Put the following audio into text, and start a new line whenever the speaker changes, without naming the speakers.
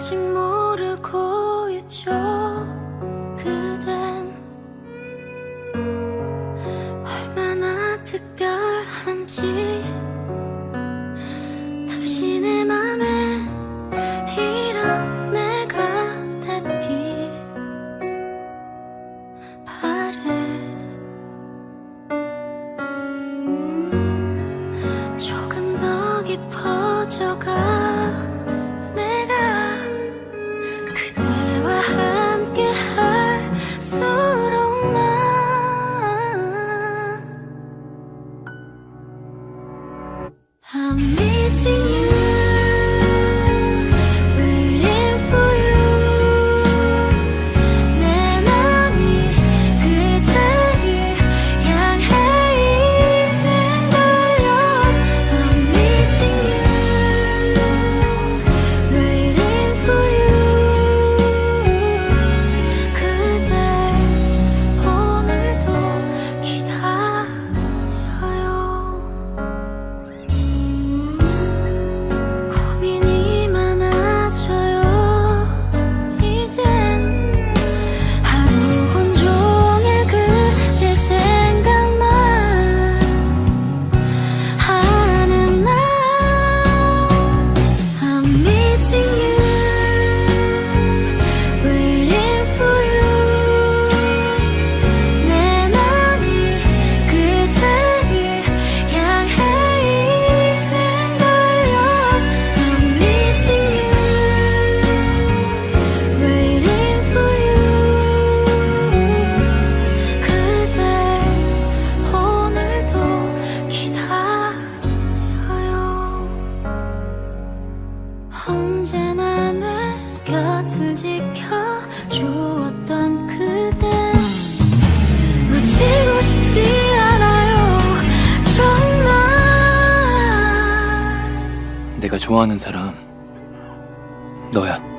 아직 모르고 있죠. 그댄 얼마나 특별한지 당신의 맘에 이런 내가 닿길 바래. 조금 더 깊어져가 I'm missing you, waiting for you. 내 맘이 그대를 향해 있는걸요. I'm missing you, waiting for you. 그댈 오늘도 기다려요. 고민이 많아져요. 이젠 하루 온종일 그대 생각만 하는 날. I'm missing you, waiting for you. 내 맘이 그대를 향해 있는걸요. I'm missing you, waiting for you. 그댈 오늘도 기다려요. 언제나 내 곁을 지켜주었던 그대 놓치고 싶지 않아요. 정말
내가 좋아하는 사람 너야.